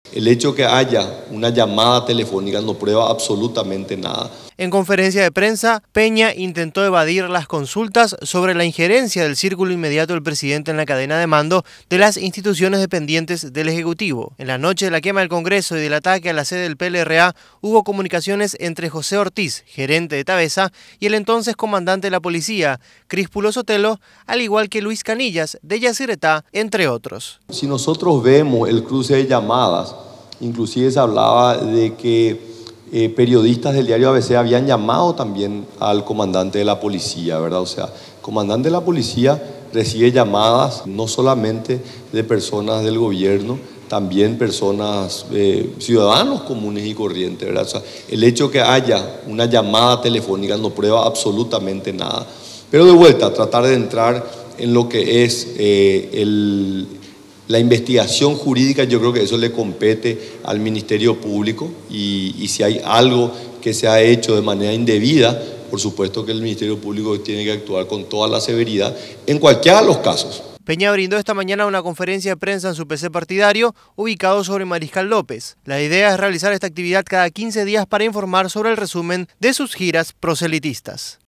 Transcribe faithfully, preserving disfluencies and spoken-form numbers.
El hecho que haya una llamada telefónica no prueba absolutamente nada. En conferencia de prensa, Peña intentó evadir las consultas sobre la injerencia del círculo inmediato del presidente en la cadena de mando de las instituciones dependientes del Ejecutivo. En la noche de la quema del Congreso y del ataque a la sede del P L R A, hubo comunicaciones entre José Ortiz, gerente de Tabesa, y el entonces comandante de la policía, Críspulo Sotelo, al igual que Luis Canillas, de Yacyretá, entre otros. Si nosotros vemos el cruce de llamadas, inclusive se hablaba de que Eh, periodistas del diario A B C habían llamado también al comandante de la policía, ¿verdad? O sea, el comandante de la policía recibe llamadas no solamente de personas del gobierno, también personas, eh, ciudadanos comunes y corrientes, ¿verdad? O sea, el hecho que haya una llamada telefónica no prueba absolutamente nada. Pero de vuelta, tratar de entrar en lo que es eh, el... La investigación jurídica, yo creo que eso le compete al Ministerio Público y, y si hay algo que se ha hecho de manera indebida, por supuesto que el Ministerio Público tiene que actuar con toda la severidad en cualquiera de los casos. Peña brindó esta mañana una conferencia de prensa en su P C partidario ubicado sobre Mariscal López. La idea es realizar esta actividad cada quince días para informar sobre el resumen de sus giras proselitistas.